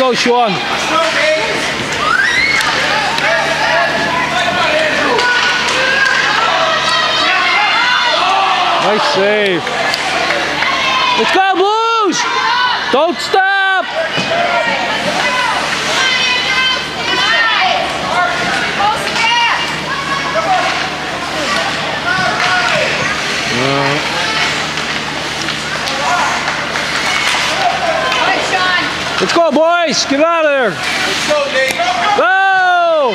go, Sean. Nice save. Let's go, Blues! Don't stop! Let's go, boys! Get out of there! Let's go, Nate! Go!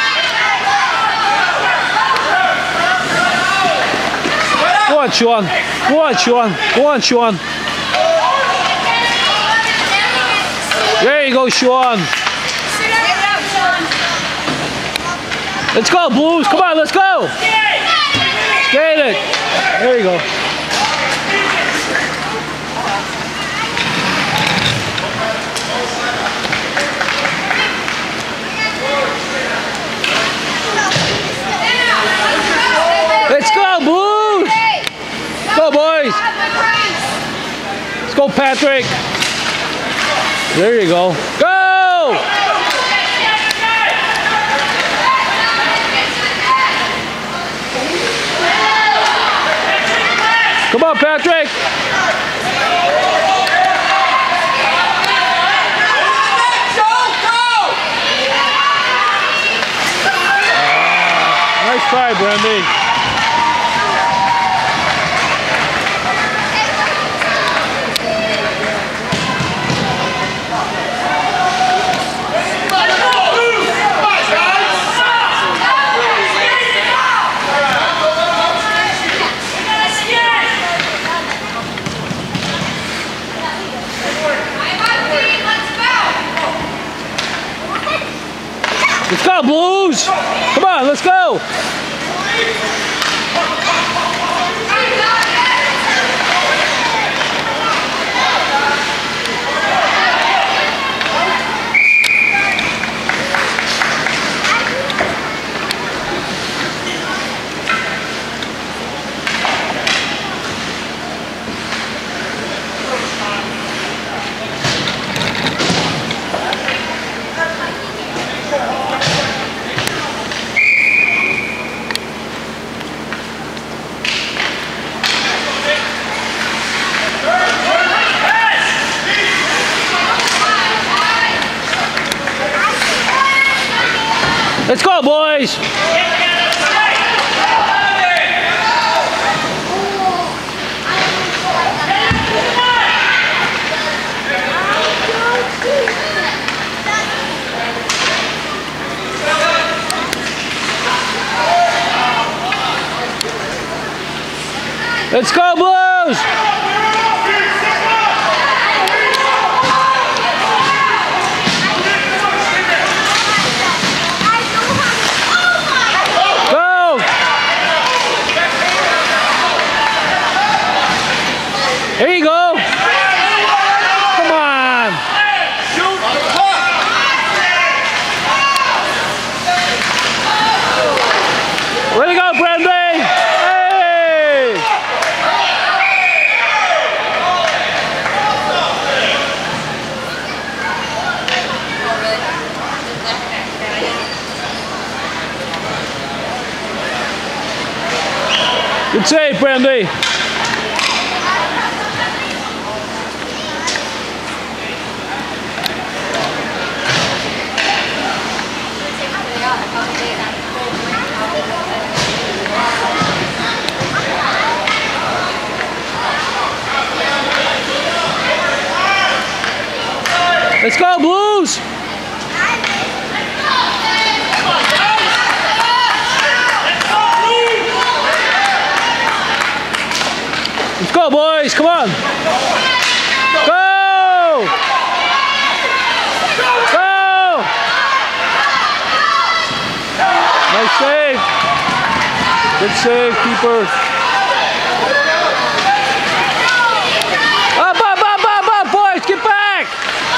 Go on, Sean. Go on, Sean. Go on, Sean. There you go, Sean. Let's go, Blues. Come on, let's go. Skate it. There you go. Let's go, Blues. Go, boys. Let's go, Patrick. There you go. Go! Come on, Patrick. Nice try, Brandy. Let's go, Blues! Come on, let's go! Let's go, boys! Let's go, Blues! There you go. Come on. Way to go, Brandy. Hey. Good save, Brandy. Let's go, Blues! Let's go, boys! Come on! Go! Go! Nice save! Good save, keeper. Up, up, up, up, up, boys! Get back!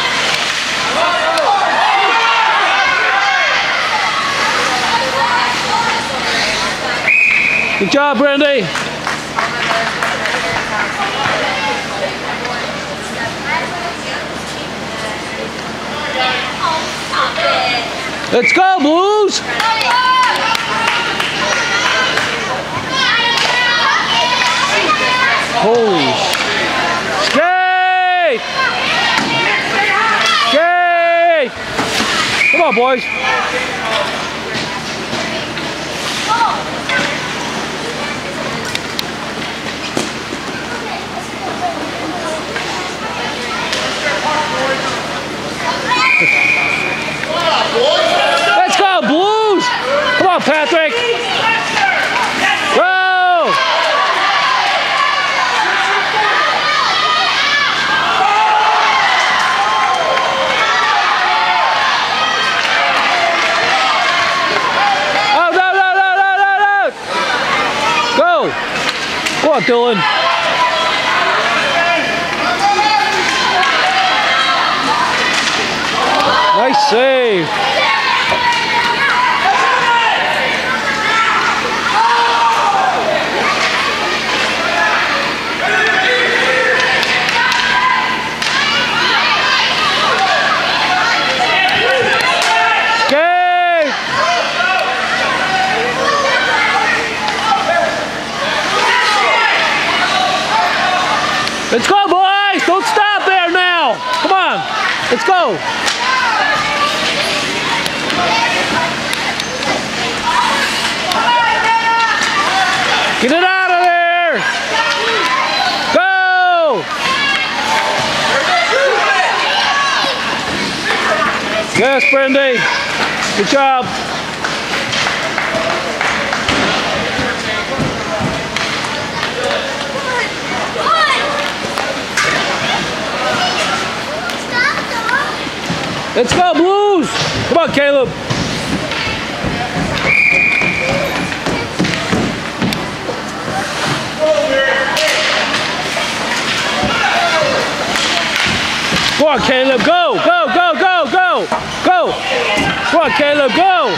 Good job, Brandy. Let's go, Blues! Holy skate! Skate! Come on, boys. Let's go, Blues! Come on, Patrick! Go! Oh, no, no, no, no, no, no! Go! Come on, Dylan. Nice save. Skate. Let's go, boys. Don't stop there now. Come on. Let's go. Get it out of there! Go! Yes, Brandy. Good job. Let's go, Blues! Come on, Caleb. Go on, Caleb, go, go, go, go, go, go. Go on, Caleb, go.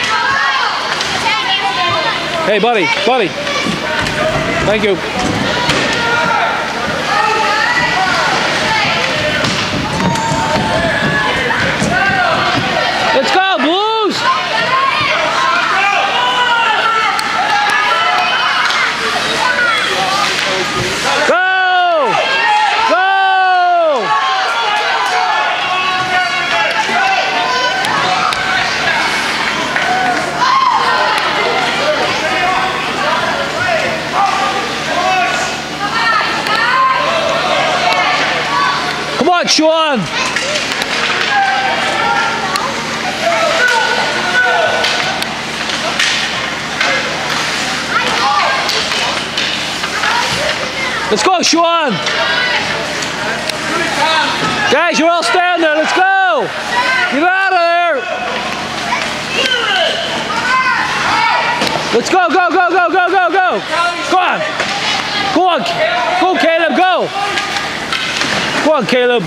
Hey, buddy, buddy. Thank you. Let's go, Blues. Come on, Sean. Let's go, Sean. Guys, you're all standing there. Let's go. Get out of there. Let's go, go, go, go, go, go, go. Go on. Go on. Go, Caleb, go. Go on, Caleb.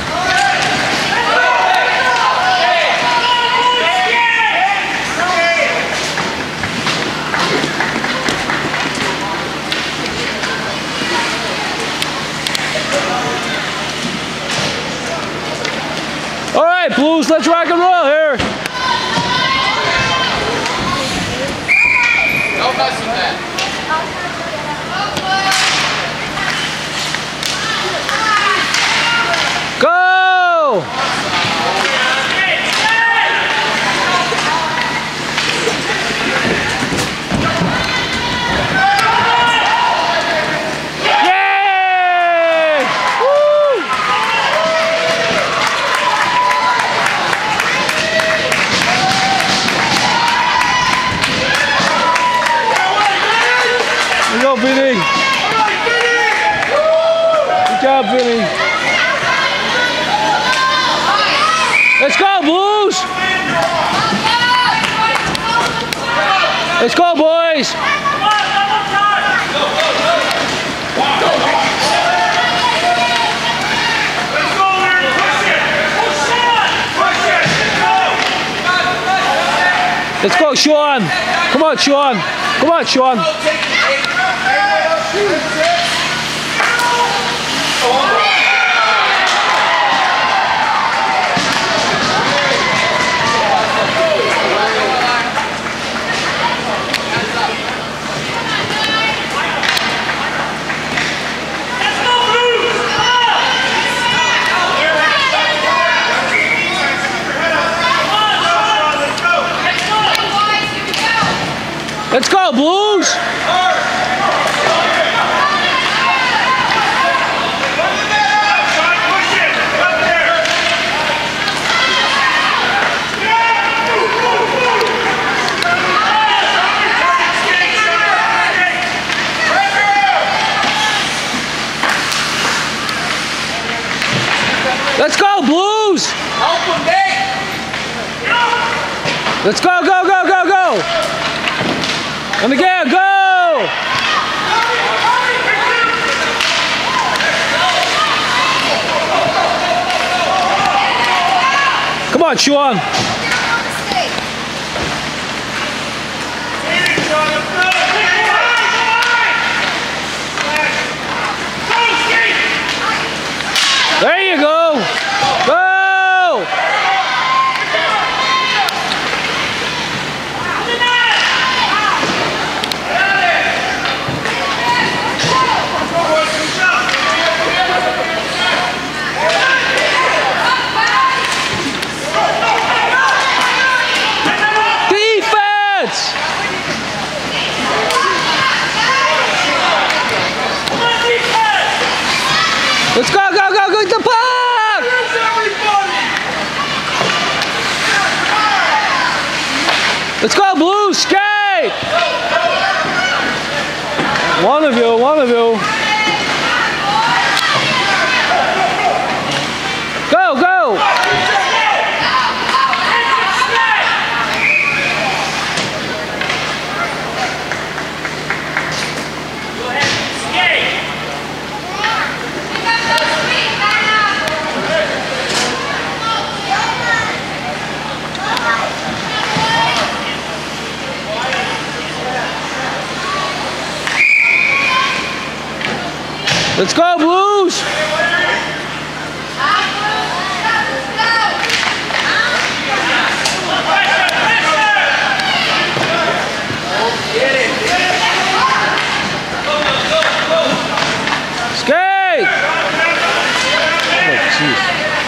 All right, Blues, let's rock and roll here. Don't mess with that. Go! Yay! Woo! There you go, Vinny. Good job, Vinny. Let's go, Blues! Let's go, boys! Let's go, Sean! Come on, Sean! Come on, Sean! Let's go, go, go, go, go! And again, go! Come on, Sean. There you go. Go. Defense. Let's go, go, go, go, the puck! Let's go, Blues, skate! One of you, one of you. Go, go! Let's go, Blues! Skate! Oh, jeez.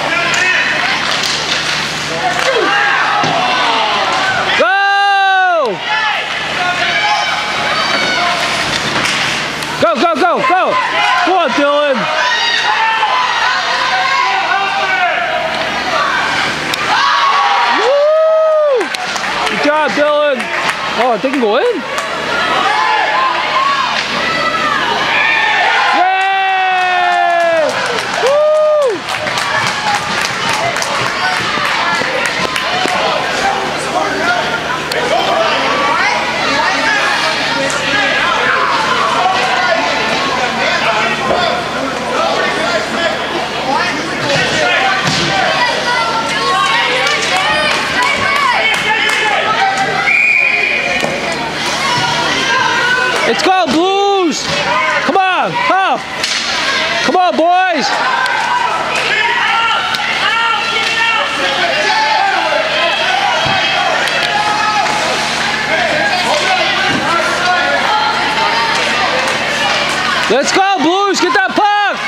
Go! Go, go, go, go! Go on, Dylan! Woo! Good job, Dylan! Oh, it didn't go in? Yay! Woo! Let's go, Blues! Come on, up! Come on, boys! Let's go, Blues! Get that puck!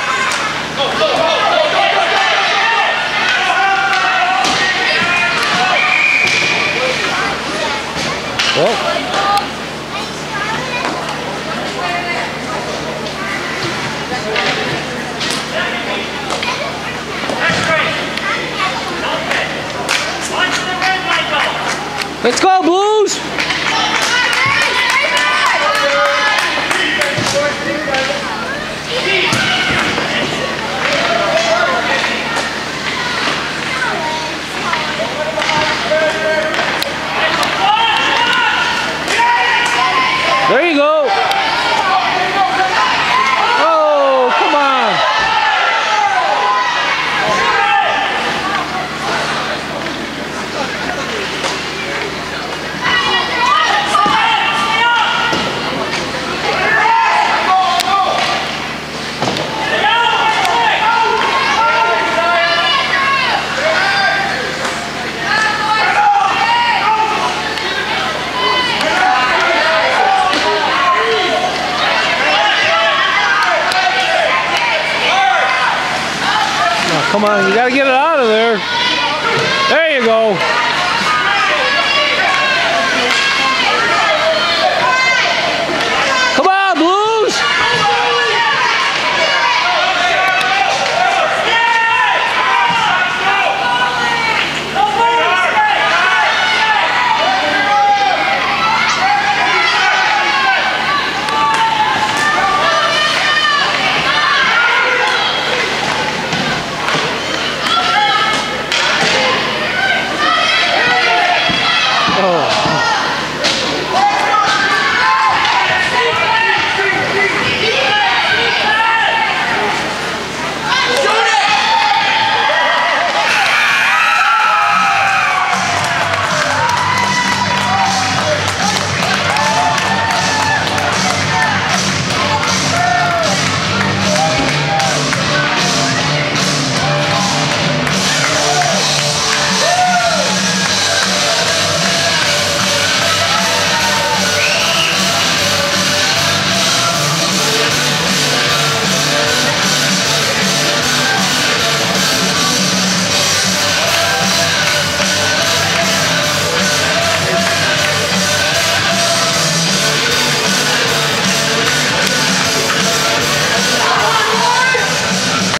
Well. Let's go, Blues! There you go. Oh, come on. Come on, you gotta get it out of there. There you go.